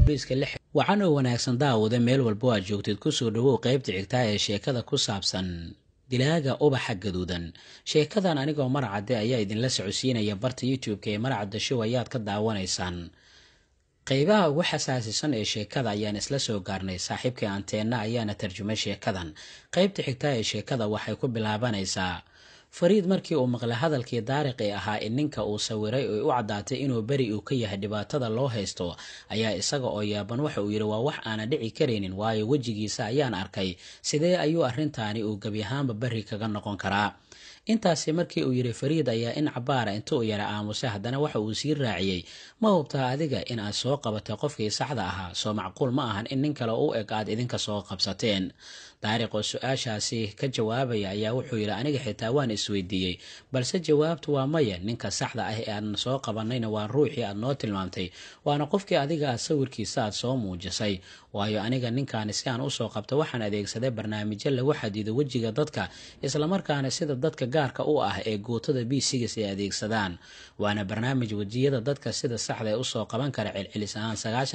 waxaan oo wanaagsan daawada meel walba aad joogtid kusoo dhawow qaybta xigta ee sheekada ku saabsan dilaaga ubaxa gaduudan. sheekadan anigoo maracade ayaa idinla socodsiinaya barta youtube-ka ee maracada show ayaad ka daawanaysaan. qaybaha ugu xasaasisan ee sheekada ayaan isla soo gaarnay. saaxiibkii anteena ayaana tarjumay sheekadan. qaybta xigta ee sheekada waxay ku bilaabanaysaa fariid markii uu maqlay hadalkii daariq ee ahaa in ninka uu sawiray oo u caddaatay inuu beri uu ka yahay dhibaatada loo haysto ayaa isaga oo yaaban waxa uu yidhi waa wax aana dhici karaynin, waayo wejigiisa ayaan arkay. sidee ayuu arrintaani uu gebi ahaanba beri kaga noqon karaa? intaasi markii uu yidhi fariid ayaa in cabaara inta uu yara aamusay haddana waxa uu sii raaciyey, ma hubtaa adiga in aad soo qabatay qofkii saxda ahaa? soo macquul ma ahan in nin kale u eg aad idinka soo qabsateen. daariq oo su-aashaasi ka jawaabaya ayaa wuxuu yidhi aniga xitaa waan isweydiiyey, balse jawaabtu waa maya. ninka saxda ah ee aadna soo qabanayna waa ruuxii aad noo tilmaamtay, waana qofkii adiga aad sawirkiisa aad soo muujisay. waayo aniga ninkaani si aan usoo qabto waxaan adeegsaday barnaamijyo lagu xadido wejiga dadka, islamarkaana sida dadka gaarka u ah ee guutada B6 ay adeegsadaan. waana barnaamij wejiyada dadka sida saxda ee usoo qaban kara celcelis ahaan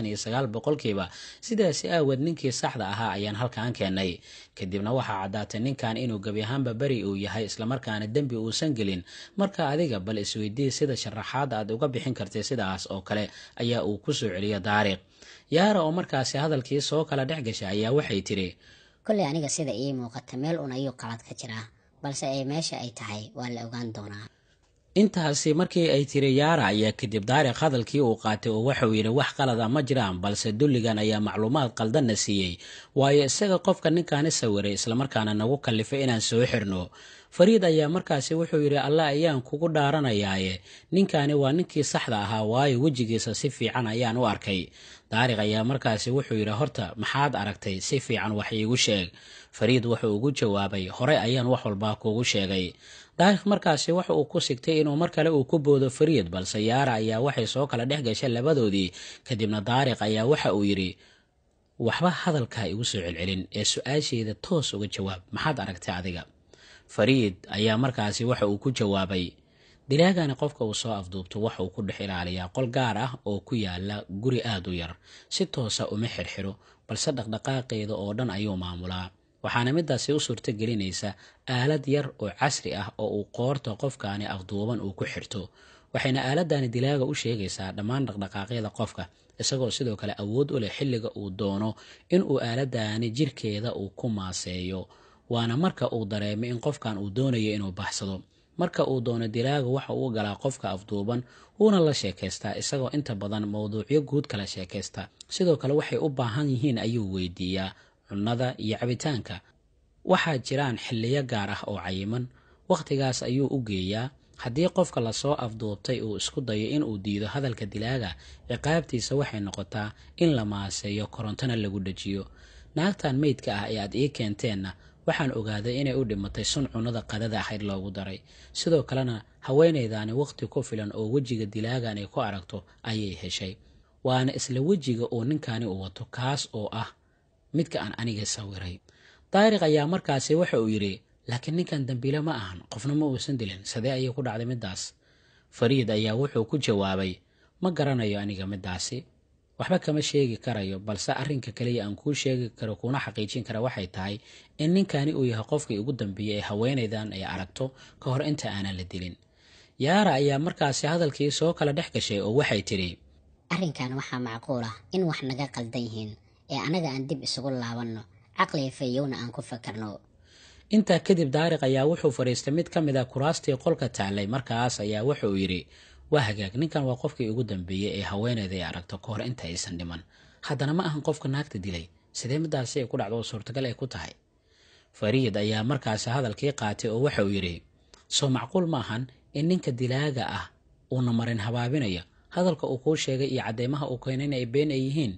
99%. sidaasi aaweed ninkii saxda ahaa ayaan halkaan keenay. kadibna waxaa caddaatay ninkan inuu gebi ahaanba beri uu yahay, islamarkaana dembi uusan gelin. marka adiga bal isweydii sida sharaxaada aad uga bixin kartay sidaas oo kale ayaa uu ku soo celiya daariq. yaara oo markaasi hadalkii soo kala dhex gashay ayaa waxay tiri, kolley aniga sida ii muuqata meel un ayuu qalad ka jiraa, balse ay meesha ay tahay waa la ogaan doonaa. intaasi markii ay tiri yaara ayaa kadib daariq hadalkii uu qaatay oo waxauu yidhi wax qalada ma jiraan, balse dulligan ayaa macluumaad qaldanna siiyey, waayo isaga qofka ninkaani sawiray islamarkaana nagu kallifay inaan soo xirno. fariid ayaa markaasi wuxuu yidhi alla ayaan kugu dhaaranayaaye ninkaani waa ninkii saxda ahaa, waayo wejigiisa si fiican ayaan u arkay. daariq ayaa markaasi wuxuu yidhi horta maxaad aragtay? si fiican wax iigu sheeg. fariid wuxuu ugu jawaabay horey ayaan wax walbaa kuugu sheegay. daariq markaasi waxa uu ku sigtay inuu mar kale uu ku boodo fariid, balse yaara ayaa waxay soo kala dhex gashay labadoodii. kadibna daariq ayaa waxa uu yidhi waxba hadalkaa igu soo celcelin ee su-aasheeda toos uga jawaab, maxaad aragtay adiga? fariid ayaa markaasi waxa uu ku jawaabay dilaagani qofka uu soo afduubto waxa uu ku dhex ilaaliyaa qol gaar ah oo ku yaala guri aad u yar. si toosa uma xirxiro, balse dhaqdhaqaaqeeda oo dhan ayuu maamulaa. waxaana midaasi u suurto gelinaysa aalad yar oo casri ah oo uu qoorta qofkaani afduuban uu ku xirto. waxayna aaladani dilaaga u sheegaysaa dhammaan dhaqdhaqaaqyada qofka, isagoo sidoo kale awood u leh xilliga uu doono inuu aaladani jirkeeda uu ku maaseeyo. waana marka uu dareemo in qofkan uu doonayo inuu baxsado. marka uu doono dilaaga waxa uu galaa qofka afduuban wuuna la sheekaystaa, isagoo inta badan mowduucyo guud kala sheekaysta. sidoo kale waxay u baahan yihiin ayuu weydiiyaa, cunnada iyo cabitaanka. waxaa jiraan xilliyo gaar ah oo cayiman, wakhtigaas ayuu u geeyaa. haddii qofka lasoo afduubtay uu isku dayo inuu diido hadalka dilaaga, ciqaabtiisa waxay noqotaa in la maaseeyo, korontona lagu dhajiyo. naagtan meydka ah ee aad ii keenteenna waxaan ogaaday inay u dhimatay sun cunnada qadada ahayd loogu daray. sidoo kalena haweenaydaani wakhti ku filan oo wejiga dilaagan ay ku aragto ayay heshay. waana isla wejiga uu ninkaani u wato, kaas oo ah midka aan aniga sawiray. daariq ayaa markaasi waxa uu yidhi laakiin ninkan dambiile ma ahan, qofna ma uusan dilin, sidee ayay ku dhacday midaas? fariid ayaa wuxuu ku jawaabay ma garanayo aniga midaasi, waxba kama sheegi karayo, balse arrinka kaliya aan kuu sheegi karo kuna xaqiijin kara waxay tahay in ninkani uu yahay qofkii ugu dambeeyey ee haweenaydan ay aragto ka hor inta aanan la dilin. yaara ayaa markaasi hadalkii soo kala dhex gashay oo waxay tidhi arrinkan waxaa macquul ah in wax naga qaldan yihiin ee anaga aan dib isugu laabanno, caqliga fayowna aan ku fakarno. intaa kadib daariq ayaa wuxuu fadhiistay mid ka mid a kuraastii qolka taallay. markaas ayaa wuxuu yidhi waa hagaag, ninkan waa qofkii ugu dambeeyey ee haweeneyda ay aragto ka hor inta aysan dhiman. haddana ma ahan qofka naagta dilay, sidee midaasi ay ku dhacdo oo suurtagal ay ku tahay? fariid ayaa markaasi hadalkii qaatay oo waxa uu yidhi soo macquul ma ahan in ninka dilaaga ah uuna marin habaabinaya, hadalka uu kuu sheegay iyo cadeymaha uu keenay in ay been ay yihiin?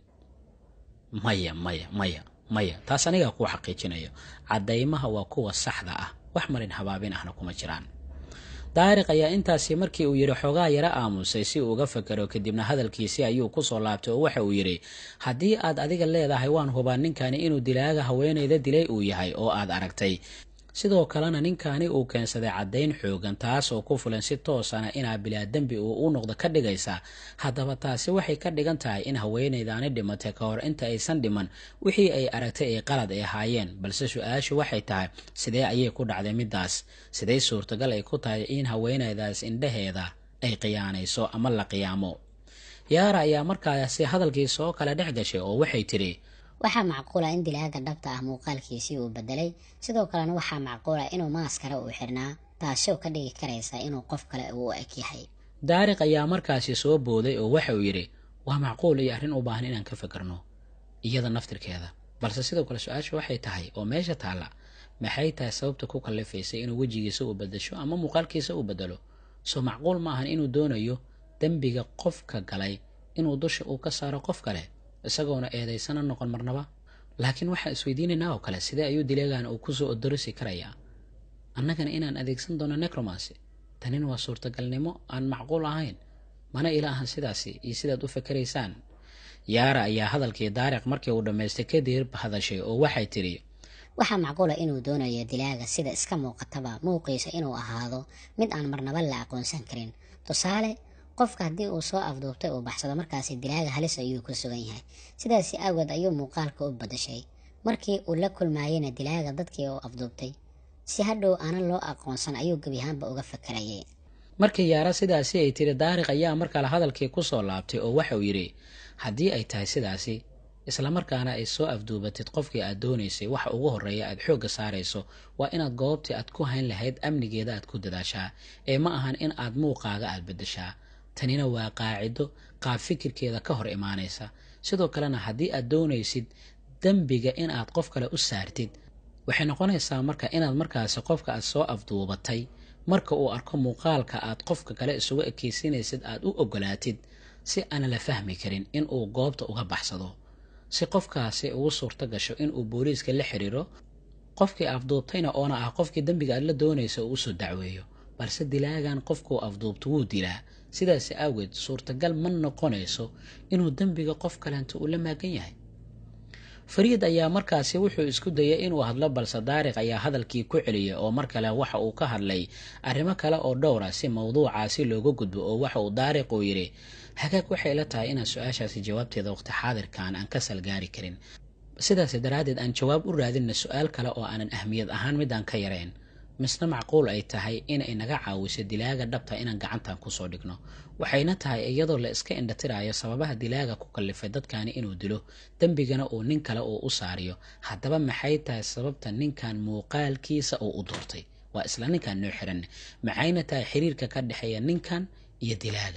maya taas anigaa kuu xaqiijinayo. cadeymaha waa kuwa saxda ah, wax marin habaabin ahna kuma jiraan. daariq ayaa intaasi markii uu yidhi xoogaa yara aamusay si uu uga fakero. kadibna hadalkiisii ayuu kusoo laabtay oo waxa uu yidhi haddii aad adiga leedahay waan hubaa ninkani inuu dilaaga haweeneyda dilay uu yahay oo aad aragtay, sidoo kalena ninkaani uu keensaday caddayn xoogan taas oo ku fulan si toosana inaa bilaa dembi uu u noqdo ka dhigaysa. haddaba taasi waxay ka dhigan tahay in haweenaydaani dhimatay ka hor inta aysan dhiman wixii ay aragtay ay qalad ay ahaayeen, balse su-aashu waxay tahay sidee ayay ku dhacday midaas? sidee suurtagal ay ku tahay in haweenaydaas indhaheeda ay khiyaanayso ama la qiyaamo? yaara ayaa markaasi hadalkii soo kala dhex gashay oo waxay tidhi, waxaa macquula in dilaaga dhabta ah muuqaalkiisii uu bedelay, sidoo kalena waxaa macquula inuu maaskara uu xirnaa, taasoo ka dhigi karaysa inuu qof kale uu eg yahay. daariq ayaa markaasi soo booday oo waxa uu yidhi, waa macquul iyo arrin u baahan inaan ka fakarno iyada naftirkeeda, balse sidoo kale su-aasha waxay tahay oo meesha taalla, maxay tahay sababta ku kallifaysay inuu wejigiisa u bedesho ama muuqaalkiisa u bedelo? soo macquul ma ahan inuu doonayo dembiga qofka galay inuu dusha uu ka saaro qof kale isagoona eedaysana noqon marnaba? laakiin waxaan isweydiinaynaa oo kale, sidee ayuu dileegan uu kusoo odorosi karayaa annagana inaan adeegsan doono necromancy? tanina waa suurtagalnimo aan macquul ahayn, mana ila ahan sidaasi iyo sidaad u fakaraysaan. yaara ayaa hadalkii daariq markii uu dhammaystay kadib hadashay oo waxay tidhi, waxaa macquula inuu doonayo dilaaga sida iska muuqataba muuqiisa inuu ahaado mid aan marnaba la aqoonsan karin. tusaale, qofka haddii uu soo afduubtay uu baxsado, markaasi dilaaga halis ayuu ku sugan yahay, sidaasi awgeed ayuu muuqaalka u badashay. markii uu la kulmaayeyna dilaaga dadkii uu afduubtay si hadhow aanan loo aqoonsan ayuu gebi ahaanba uga fakarayay. markii yaara sidaasi ay tiri, daariq ayaa markale hadalkii kusoo laabtay oo waxauu yidhi, haddii ay tahay sidaasi islamarkaana ay soo afduubatid qofkii aad doonaysay, waxa ugu horreeya aad xoogga saarayso waa inaad goobtii aad ku hayn lahayd amnigeeda aad ku dadaashaa, ee ma ahan in aad muuqaaga aad beddeshaa. tanina waa qaacido qaab fikirkeeda ka hor imaanaysa. sidoo kalena haddii aad doonaysid dembiga in aad qof kale u saartid, waxay noqonaysaa marka inaad markaasi qofka aad soo afduubatay marka uu arko muuqaalka aad qofka kale isugu ekaysinaysid aad u ogolaatid si aan la fahmi karin in uu goobta uga baxsado, si qofkaasi ugu suurto gasho in uu booliiska la xiriiro, qofkii afduubtayna oona ah qofkii dembiga aad la doonaysa uu usoo dacweeyo. balse dilaagan qofkuu afduubto wuu dilaa, sidaas awgeed suurtagal ma noqonayso inuu dembiga qof kaleento uu la maagan yahay. fariid ayaa markaasi wuxuu isku dayay inuu hadlo, balse daariq ayaa hadalkii ku celiyay oo mar kale waxa uu ka hadlay arrimo kale oo dhowra si mawduucaasi looga gudbo, oo waxa uu daariq uu yidhi, hagaag waxay la tahay inaan su-aashaasi jawaabteeda waqti xaadirkan aan ka salgaari karin, sidaas daraaddeed aan jawaab u raadinna su-aal kale oo aanan ahmiyad ahaan midaan ka yarayn. misna macquul ay tahay inay naga caawiso dilaaga dhabta inaan gacantan kusoo dhigno, waxayna tahay iyadoo la iska indhatiraayo sababaha dilaaga ku kallifay dadkani inuu dilo, dembigana uu nin kale uu u saariyo. haddaba maxay tahay sababta ninkan muuqaalkiisa uu u doortay? waa isla ninkan noo xiran, maxayna tahay xiriirka ka dhexeeya ninkan iyo dilaaga?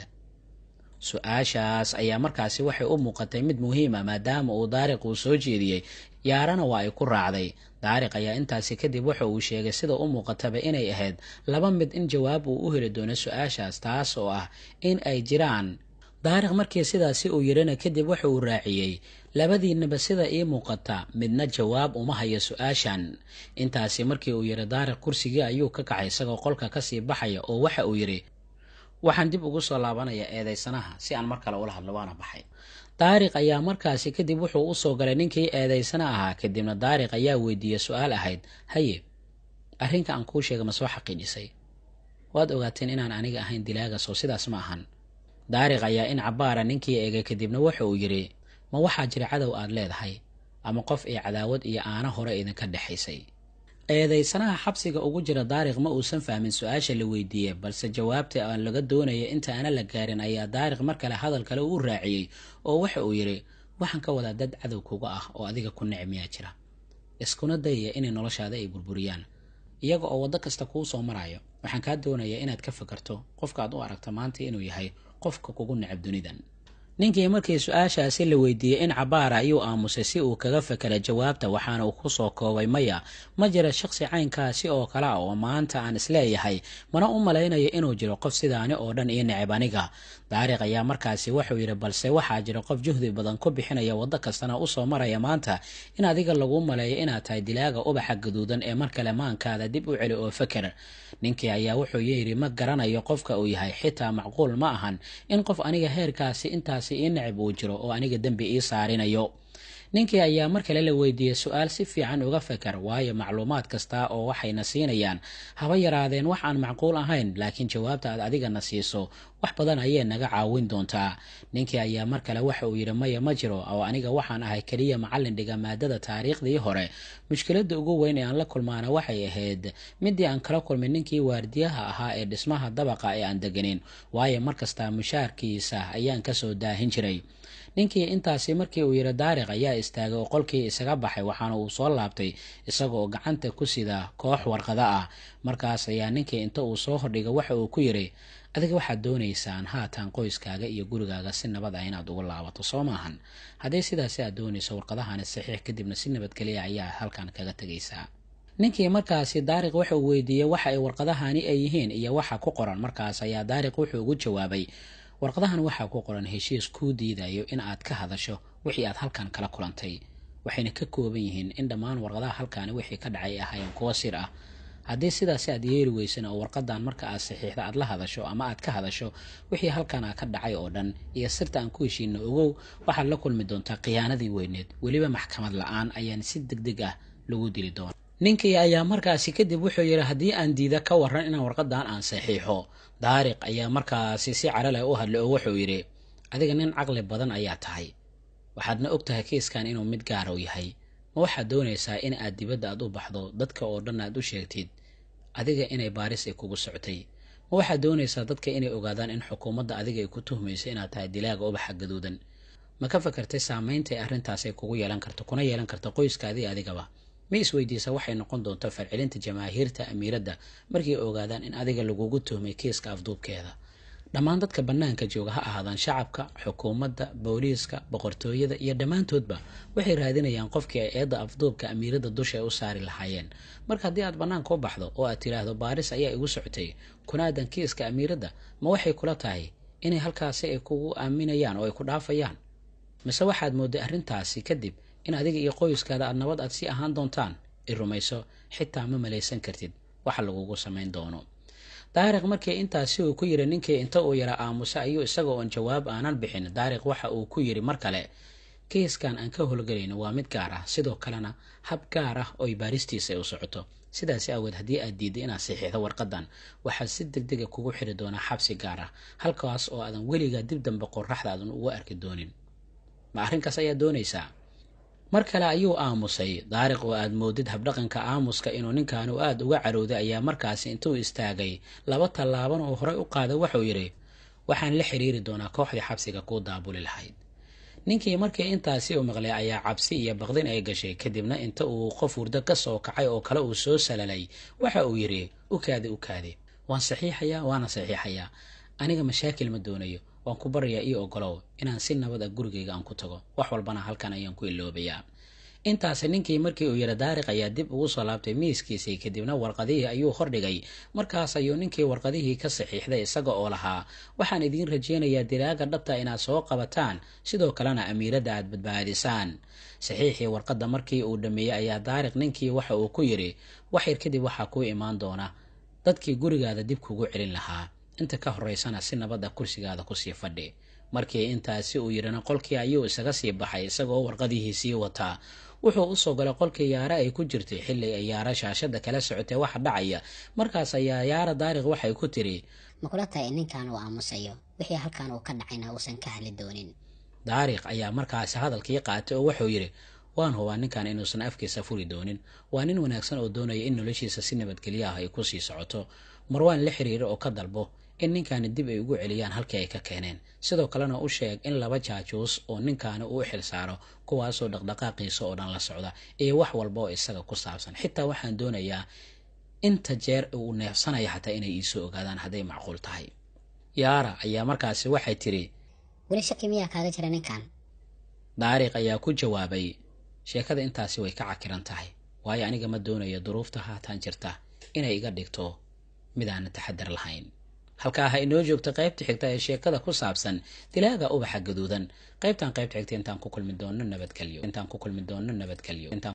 su-aashaas ayaa markaasi waxay u muuqatay mid muhiima maadaama uu daariq uu soo jeediyey, yaarana waa ay ku raacday. daariq ayaa intaasi kadib waxa uu sheegay sida u muuqataba inay ahayd laba mid in jawaab uu u heli doono su-aashaas, taas oo ah in ay jiraan. daariq markii sidaasi uu yirana kadib waxa uu raaciyey, labadiinaba sida ii muuqata midna jawaab uma hayo su-aashan. intaasi markii uu yiri daariq kursigii ayuu ka kacay isagoo qolka kasii baxaya oo waxa uu yidhi, waxaan dib ugu soo laabanayaa eedaysanaha si aan mar kale ula hadlo, waana baxay. daariq ayaa markaasi kadib wuxuu usoo galay ninkii eedaysana ahaa, kadibna daariq ayaa weydiiyey su-aal ahayd, haye arrinka aan kuu sheega ma soo xaqiijisay? waad ogaateen inaan aniga ahayn dilaaga, soo sidaas ma ahan? daariq ayaa in cabaara ninkii eegay, kadibna waxa uu yidhi, ma waxaa jira cadow aad leedahay ama qof ee cadaawad iyo aana hore idinka dhexaysay? eedaysanaha xabsiga ugu jira daariq ma uusan fahmin su-aasha la weydiiyey, balse jawaabta aan laga doonaya inta aana la gaarin ayaa daariq mar kale hadal kale u raaciyey oo waxa uu yidhi, waxaan ka wadaa dad cadow kuga ah oo adiga ku neceb miyaa jira, iskuna dayaya inay noloshaada ay burburiyaan iyaga oo waddo kasta kuu soo marayo. waxaan kaa doonayaa inaad ka fakarto qofka aad u aragto maanta inuu yahay qofka kugu neceb dunidan. ninkii markii su-aashaasi la weydiiyey in cabaara ayuu aamusay si uu kaga fakera jawaabta, waxaana uu kusoo koobay, maya, ma jira shaqsi caynkaasi oo kale ah oo maanta aan isleeyahay, mana u malaynayo inuu jiro qof sidaani oo dhan io neceb aniga. daariq ayaa markaasi wuxuu yidhi, balse waxaa jira qof juhdi badan ku bixinaya waddo kastana usoo maraya maanta in adiga lagu maleeyo inaad tahay dilaaga ubaxa gaduudan ee mar kale maankaada dib u celi oo faker. ninkii ayaa wuxuu yidhi, ma garanayo qofka uu yahay, xitaa macquul ma ahan in qof aniga heerkaasi intaasi ii neceb uu jiro oo aniga dembi ii saarinayo. ninkii ayaa mar kale la weydiiyey su-aal si fiican uga fakar, waayo macluumaad kasta oo waxayna siinayaan haba yaraadeen wax aan macquul ahayn, laakiin jawaabta aad adigana siiso wax badan ayay naga caawin doontaa. ninkii ayaa mar kale waxa uu yidhi maya ma jiro, oo aniga waxaan ahay keliya macallin dhiga maadada taariikhdii hore. mushkiladda ugu weyn ee aan la kulmaana waxay ahayd midii aan kala kulmay ninkii waardiyaha ahaa ee dhismaha dabaqa ee aan deganin, waayo markasta mushaarkiisa ayaan kasoo daahin jiray. ninkii intaasi markii uu yidhi Daariq ayaa istaagay oo qolkii isaga baxay, waxaana uu soo laabtay isagoo gacanta ku sida koox warqado ah. markaas ayaa ninkii inta uu soo hordhigay waxa uu ku yidhi, adiga waxaad doonaysaan haatan qoyskaaga iyo gurigaaga si nabad ah inaad ugu laabato, soo maahan? haddii sidaasi aad doonayso, warqadahani saxiix, kadibna si nabadgelya ayaa halkan kaga tegaysaa. ninkii markaasi Daariq waxa uu weydiiyey waxa ay warqadahani ay yihiin iyo waxa ku qoran. markaas ayaa Daariq wuxuu ugu jawaabay, warqadahan waxaa ku qoran heshiis kuu diidayo in aad ka hadasho wixii aad halkan kala kulantay. waxayna ka kooban yihiin in dhammaan warqadaha halkaani wixii ka dhacay ahaayeen kuwo sir ah. haddii sidaasi aad yeeli weysan oo warqadan marka aad saxiixda aad la hadasho ama aad ka hadasho wixii halkan ka dhacay oo dhan iyo sirta aan ku heshiino, ogow waxaad la kulmi doontaa khiyaanadii weyneed, weliba maxkamad la-aan ayaan si degdeg ah lagu dili doona. ninkii ayaa markaasi kadib wuxuu yidhi, haddii aan diida ka waran inaan warqadan aan saxiixo. Daariq ayaa markaasi si caro leh u hadlay oo wuxuu yidhi, adiga nin caqli badan ayaa tahay, waxaadna og tahay kiiskan inuu mid gaar u yahay. ma waxaad doonaysaa in aad dibadda aad u baxdo, dadka oo dhan aad u sheegtid adiga inay baaris ay kugu socotay? ma waxaad doonaysaa dadka inay ogaadaan in xukuumadda adiga ay ku tuhmayso inaad tahay dilaaga ubaxa gaduudan? ma ka fakartay saamaynta ay arrintaas ay kugu yeelan karto, kuna yeelan karto qoyskaadii adigaba? ma isweydiisa waxay noqon doonto farcelinta jamaahiirta amiiradda markay ogaadaan in adiga lagugu tuhmay kiiska afduubkeeda? dhammaan dadka bannaanka jooga, ha ahaadaan shacabka, xukuumadda, booliiska, boqortooyada iyo dhammaantoodba waxay raadinayaan qofkii ay eedda afduubka amiiradda dusha ay u saari lahaayeen. marka haddii aad bannaanka u baxdo oo aad tidhaahdo baaris ayaa igu socotay kuna aadan kiiska amiiradda, ma waxay kula tahay inay halkaasi ay kugu aaminayaan oo ay ku dhaafayaan? mise waxaad moodday arrintaasi kadib in adiga iyo qoyskaada aad nabad aad sii ahaan doontaan? i rumayso, xitaa ma malaysan kartid waxa lagugu samayn doono. Daariq markii intaasi uu ku yidhi ninkii inta uu yara aamusa ayuu isaga oon jawaab aanan bixin. Daariq waxa uu ku yidhi mar kale, kiiskan aan ka howlgelayno waa mid gaar ah, sidoo kalena hab gaar ah oo baaristiisa ay u socoto. sidaasi awgeed haddii aad diiday inaad saxiixdo warqadan, waxaad si degdeg ah kugu xiri doonaa xabsi gaar ah, halkaas oo aadan weligaa dib dambe qorraxda aadan uga arki doonin. ma arrinkaas ayaa doonaysaa? mar kale ayuu aamusay. Daariq oo aad moodid habdhaqanka aamuska inuu ninkan uu aad uga carooday ayaa markaasi intuu istaagay laba tallaaban oo horey u qaaday wuxuu yidhi, waxaan la xiriiri doonaa kooxdii xabsiga kuu daabuli lahayd. ninkii markii intaasi u maqlay ayaa cabsi iyo baqdin ay gashay, kadibna inta uu qof hurdo ka soo kacay oo kale uu soo salalay waxa uu yidhi, ukaadi waan saxiixayaa, waana saxiixayaa. aniga mashaakil ma doonayo, waan ku baryaa ii ogolow inaan si nabad ah gurigayga aan ku tago, wax walbana halkan ayaan ku iloobayaa. intaasi ninkii markii uu yidhi Daariq ayaa dib ugu soo laabtay miiskiisii, kadibna warqadihii ayuu hordhigay. markaas ayuu ninkii warqadihii ka saxiixday isaga oo lahaa, waxaan idiin rajaynayaa dilaaga dhabta inaad soo qabataan, sidoo kalena amiiradda aad badbaadisaan. saxiixii warqadda markii uu dhameeyey ayaa Daariq ninkii waxa uu ku yidhi, wax yar kadib waxaa kuu imaan doona dadkii gurigaada dib kugu celin lahaa, inta ka horeysana si nabadda kursigaada kusii fadhi. markii intaasi uu yidhina qolkii ayuu isaga sii baxay isagoo warqadihii sii wataa. wuxuu usoo galay qolkii Yaara ay ku jirtay xilli ay Yaara shaashada kala socotay waxa dhacaya. markaas ayaa Yaara Daariq waxay ku tiri, ma kula tahay ninkan uu aamusayo wixii halkan uu ka dhacayna uusan ka hadli doonin? Daariq ayaa markaasi hadalkii qaatay oo wuxuu yidhi, waan hubaa ninkan inuusan afkiisa furi doonin. waa nin wanaagsan oo doonaya in noloshiisa si nabadgelyo ah ay ku sii socoto. Marwaan la xiriiro oo ka dalbo in ninkaani dib ay ugu celiyaan halkii ay ka keeneen, sidoo kalena u sheeg in laba jaajuus oo ninkaani uu xil saaro, kuwaasoo dhaqdhaqaaqiisa oo dhan la socda iyo wax walba oo isaga ku saabsan. xitaa waxaan doonayaa inta jeer uu neefsanaya xataa inay iisoo ogaadaan hadday macquul tahay. Yaara ayaa markaasi waxay tiri, weli shaki miyaa kaaga jira ninkan? Daariq ayaa ku jawaabay, sheekada intaasi way ka cakiran tahay, waayo aniga ma doonayo duruufta haatan jirta inay iga dhigto mid aan taxadar lahayn. halkaa ha inoo joogto qaybta xigta ee sheekada ku saabsan dilaaga ubaxa gaduudan. qaybta xigta intaan ku kulmi doono nabadgelyo.